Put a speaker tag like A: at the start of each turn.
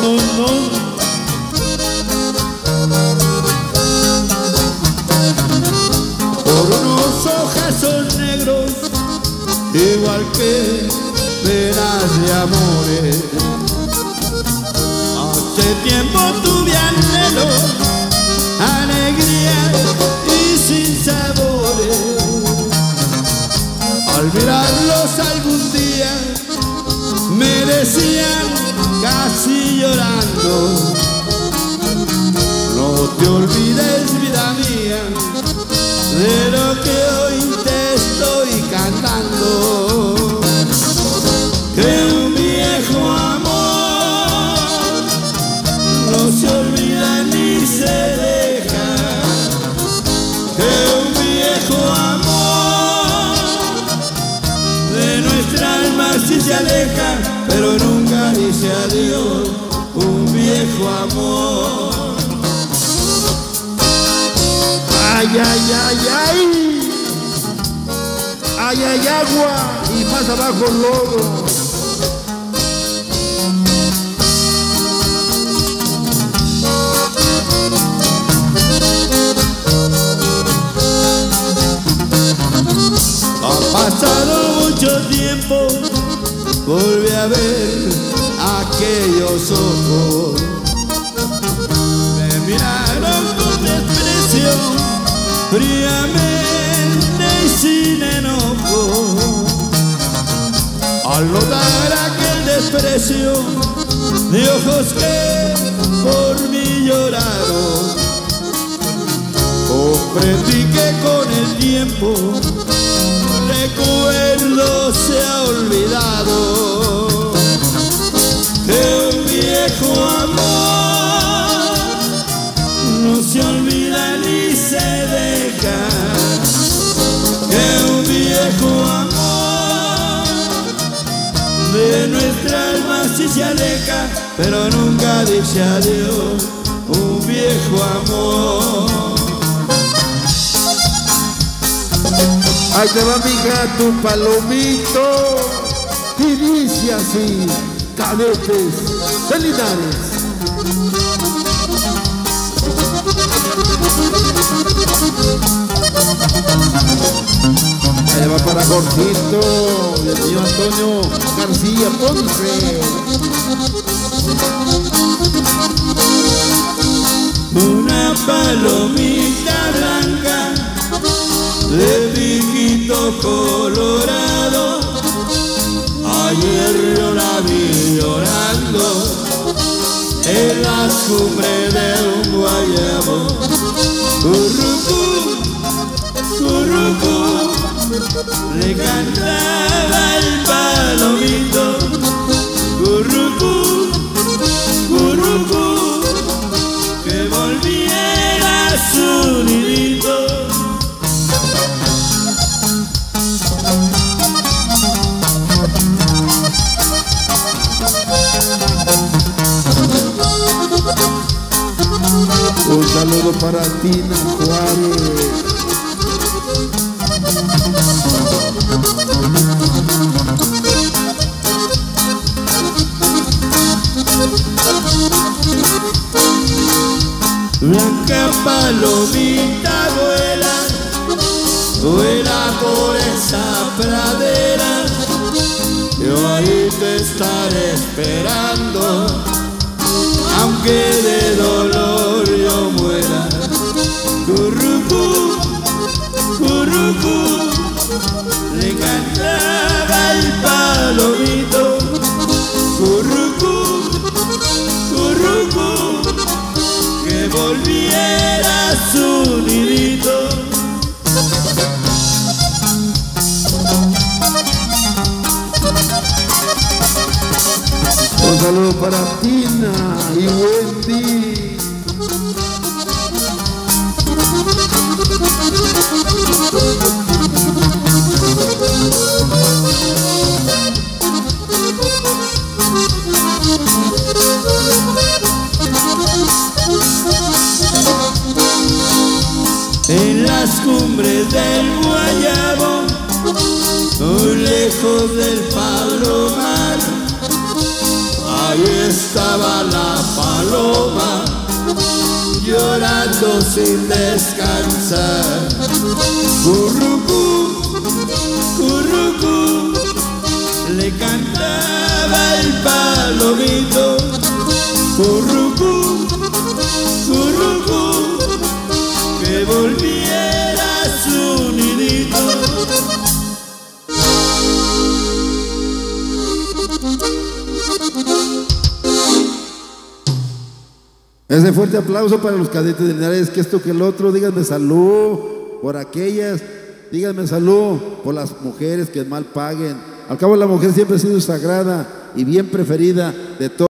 A: no. Por unos ojazos negros, igual que penas de amores. Hace tiempo tuve anhelo, alegría y sin sabores. Al mirarlos algún día me decían casi llorando: no te olvides, vida mía, de lo que hoy te estoy cantando. Que un viejo amor no se olvida ni se deja. Que un viejo amor de nuestra alma sí se aleja, pero nunca dice adiós. Un viejo amor. Ay, ay, ay, ay. Ay, ay, agua y más abajo lodo. Ha pasado mucho tiempo, volví a ver aquellos ojos. Me miraron con desprecio, fríamente y sin enojo. Al notar aquel desprecio de ojos que por mí lloraron, comprendí que con el tiempo recuerdo se ha olvidado. Que un viejo amor no se olvida ni se deja. Que un viejo amor de nuestra alma sí se aleja, pero nunca dice adiós. Un viejo amor.
B: Ahí te va, mija, tu palomito. Y dice así: Cadetes de Linares. Ahí va para Jorgito y el señor Antonio García Ponce.
A: Una palomita blanca de piquito colorado, ayer yo la vi llorando en las cumbres de un guayabo. Currucú, currucú, le cantaba el palomito. Currucú, currucú, que volviera a su nidito.
B: Un saludo para Tina Juárez.
A: Blanca palomita vuela, vuela por esa pradera. Yo ahí te estaré esperando, aunque de dolor yo muera. Currucú, currucú, le cantaba el palomito. Currucú, currucú, que volviera a su nidito.
B: Un saludo para Tina y Wendy.
A: En las cumbres del Guayabo, muy lejos del Palomar, ahí estaba la paloma, llorando sin descansar. Currucú, currucú, le cantaba el palomito. Currucú, currucú, que volviera a su nidito.
B: Ese fuerte aplauso para los cadetes de Linares, que esto que el otro. Díganme salud por aquellas, díganme salud por las mujeres que mal paguen. Al cabo la mujer siempre ha sido sagrada y bien preferida de todos.